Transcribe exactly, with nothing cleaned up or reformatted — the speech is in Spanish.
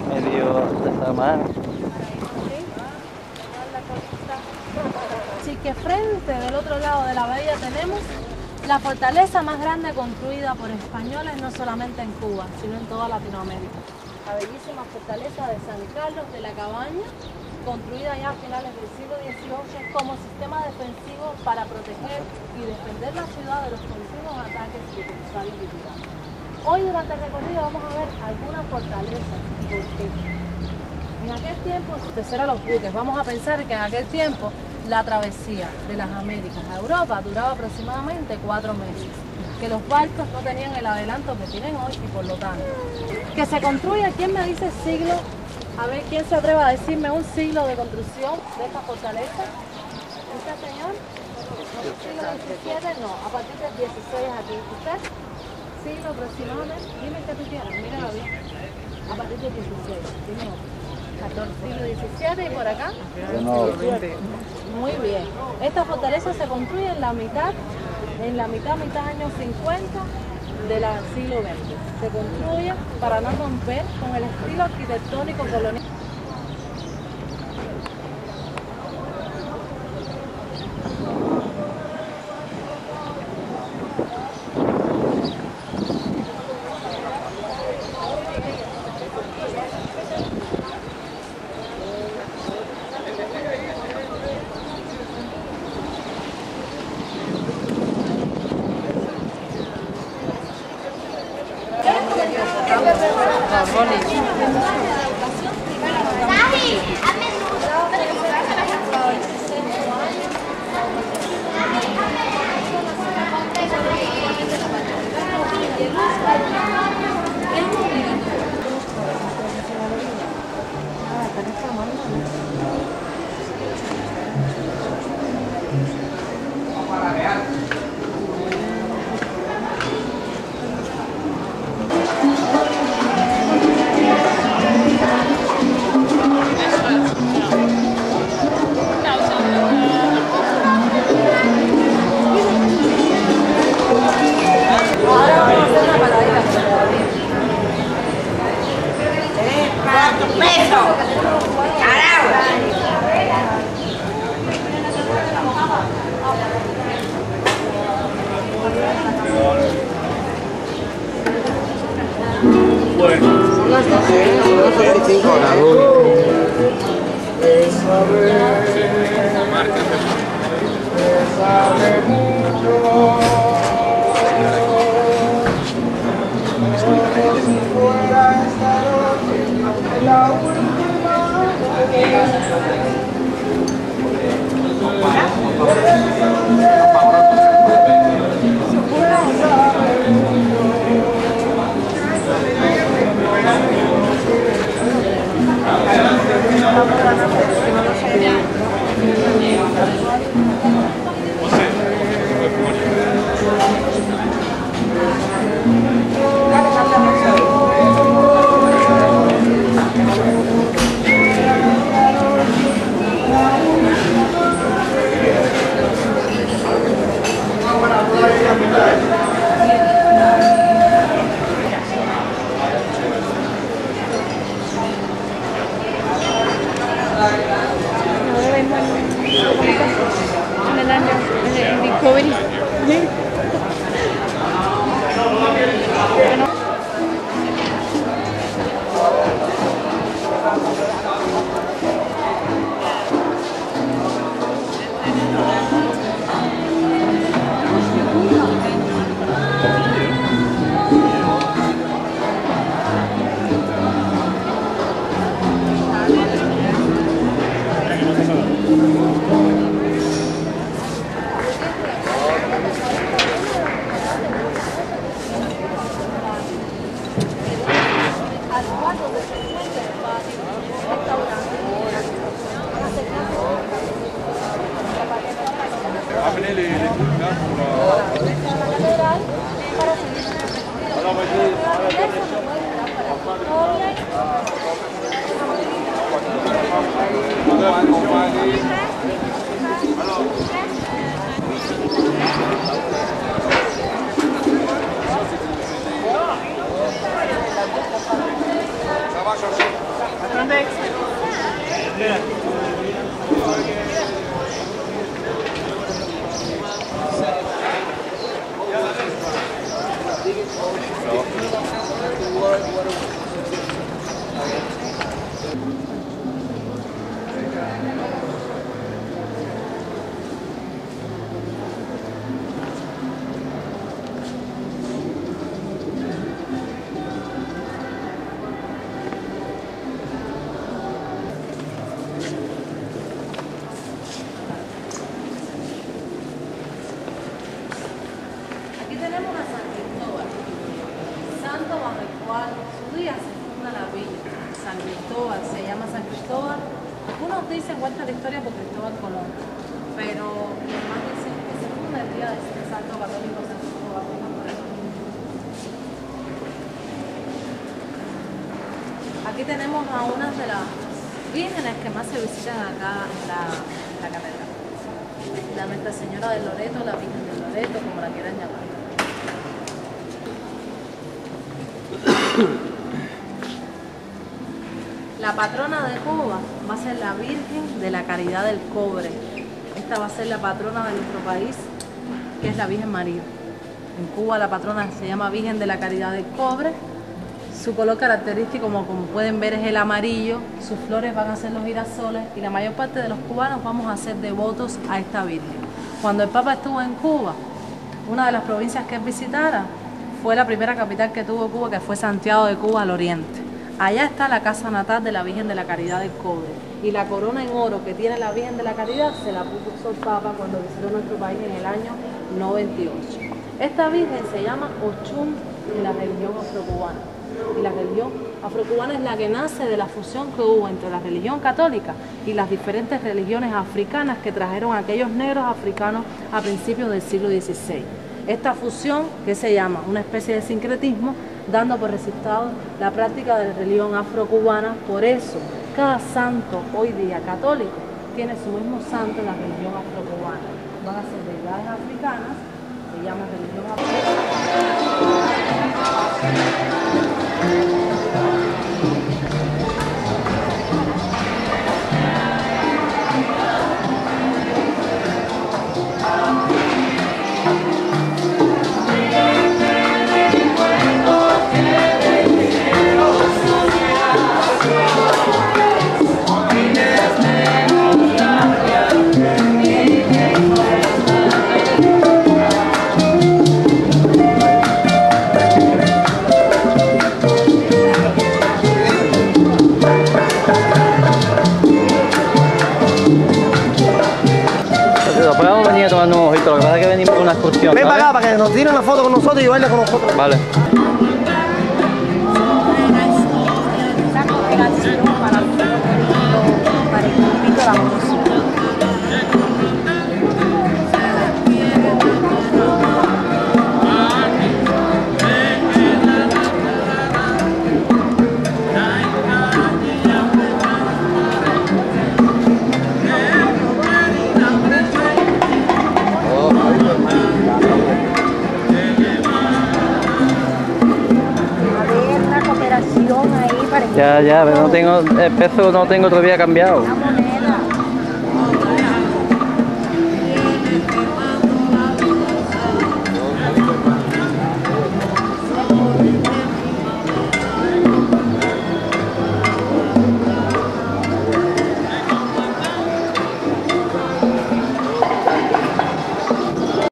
medio de esa mano. Así que frente del otro lado de la bahía tenemos la fortaleza más grande construida por españoles no solamente en Cuba, sino en toda Latinoamérica. La bellísima fortaleza de San Carlos de la Cabaña, construida ya a finales del siglo dieciocho como sistema defensivo para proteger y defender la ciudad de los continuos ataques de cruzales y tiranos. Hoy durante el recorrido vamos a ver algunas fortalezas. ¿Por qué? En aquel tiempo, entonces eran los buques. Vamos a pensar que en aquel tiempo la travesía de las Américas a Europa duraba aproximadamente cuatro meses, que los barcos no tenían el adelanto que tienen hoy y por lo tanto, que se construye, ¿quién me dice siglo? A ver, ¿quién se atreve a decirme un siglo de construcción de esta fortaleza? ¿Usted, señor? ¿Siglo diecisiete? No, a partir del dieciséis aquí. ¿Usted? Siglo aproximadamente. Dime qué tú tienes, míralo bien. A partir del dieciséis, dime otro. catorce, siglo diecisiete y por acá. Muy bien. Esta fortaleza se construye en la mitad, en la mitad, mitad años cincuenta del siglo veinte. Se construye para no romper con el estilo arquitectónico colonial. Ça va changer. Aquí tenemos a San Cristóbal, santo bajo el cual su día se funda la villa. San Cristóbal, se llama San Cristóbal. Algunos dicen cuenta la historia por Cristóbal Colón, pero los demás dicen que se funda el día de este santo católico San Cristóbal. Aquí tenemos a una de las vírgenes que más se visitan acá en la, en la catedral. La Nuestra Señora del Loreto, la Virgen del Loreto, como la quieran llamar. La patrona de Cuba va a ser la Virgen de la Caridad del Cobre. Esta va a ser la patrona de nuestro país, que es la Virgen María. En Cuba la patrona se llama Virgen de la Caridad del Cobre. Su color característico, como, como pueden ver, es el amarillo. Sus flores van a ser los girasoles y la mayor parte de los cubanos vamos a ser devotos a esta Virgen. Cuando el Papa estuvo en Cuba, una de las provincias que él visitara fue la primera capital que tuvo Cuba, que fue Santiago de Cuba al oriente. Allá está la casa natal de la Virgen de la Caridad del Cobre. Y la corona en oro que tiene la Virgen de la Caridad se la puso el Papa cuando visitó nuestro país en el año noventa y ocho. Esta Virgen se llama Ochum en la religión afrocubana. Y la religión afrocubana es la que nace de la fusión que hubo entre la religión católica y las diferentes religiones africanas que trajeron aquellos negros africanos a principios del siglo dieciséis. Esta fusión, que se llama una especie de sincretismo, dando por resultado la práctica de la religión afrocubana. Por eso, cada santo hoy día católico tiene su mismo santo en la religión afrocubana. Van a ser deidades africanas, se llama religión afrocubana. Podemos venir a tomarnos un ojito, lo que pasa es que venimos con una excursión. Ven para acá para que nos tiren una foto con nosotros y baile con nosotros. Vale. Ya, ya, pero no tengo, el peso no tengo todavía cambiado.